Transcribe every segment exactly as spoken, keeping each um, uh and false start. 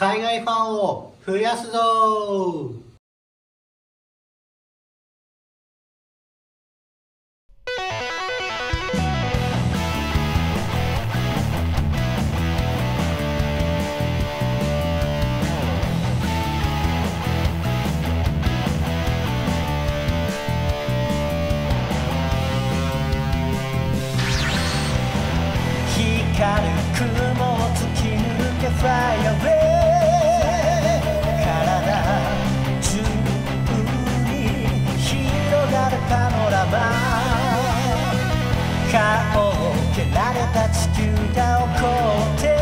海外ファンを増やすぞ。 光る雲を突き抜け Fly away 体中に広がるパノラマ顔を蹴られた地球が起こって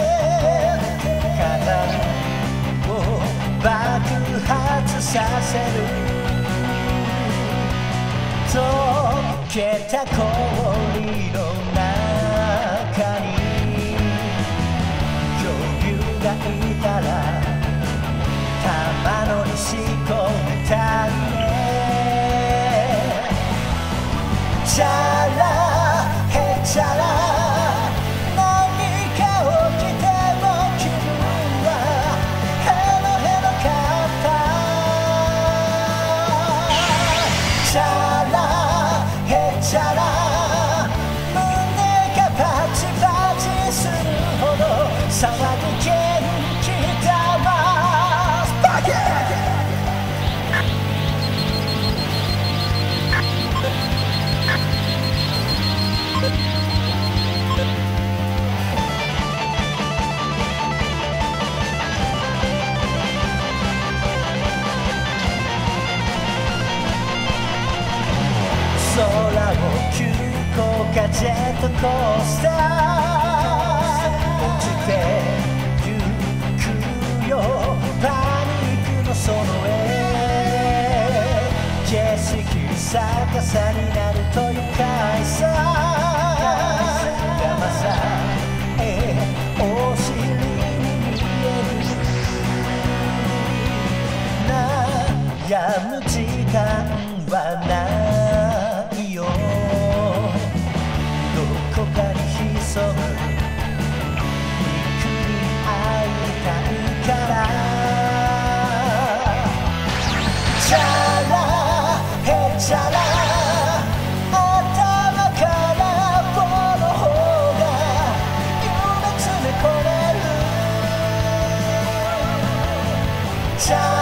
体を爆発させる溶けた氷の中に恐竜がいたら玉乗り仕込めたねチャラヘチャラ何か起きても気分はヘロヘロかったチャラヘチャラ騒ぐ元気玉スパーキー空を急降下ジェットコースター落ちてゆくよパニックのその絵景色逆さになると愉快さ山さえお尻に見える悩む時間はないよどこかに潜む肉に会いたいからチャラヘチャラ頭から棒の方が夢詰め込めるチャラ